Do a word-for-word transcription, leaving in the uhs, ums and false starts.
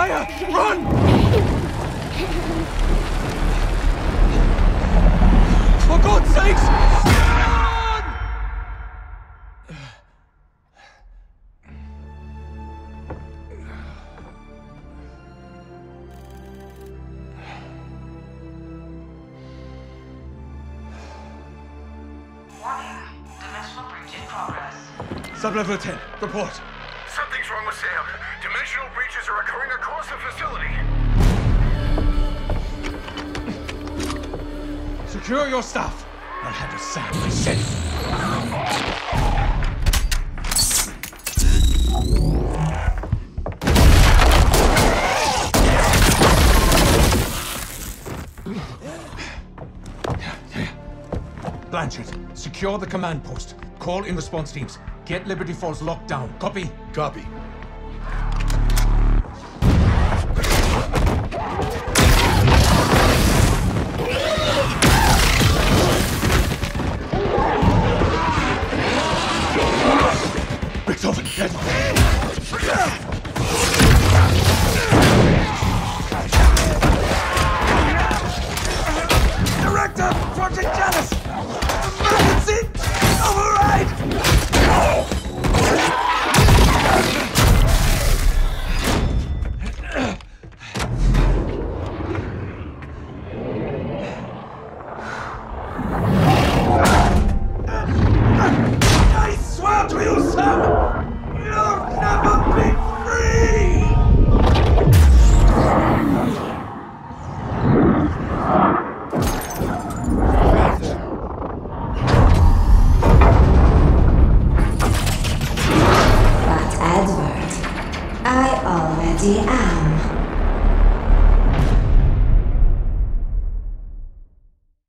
fire! Run! For God's sakes! Run! Warning. Dimensional breach in progress. Sublevel ten, report. Something's wrong with Sam. Dimensional breaches are occurring across the facility. Secure your staff. I'll handle Sam myself. Blanchard, secure the command post. Call in response teams. Get Liberty Falls locked down. Copy? Copy. It's open. Get Director! Project Janus! Emergency! Override! I swear to you, Sam! You'll never be free! But Edward, I already am.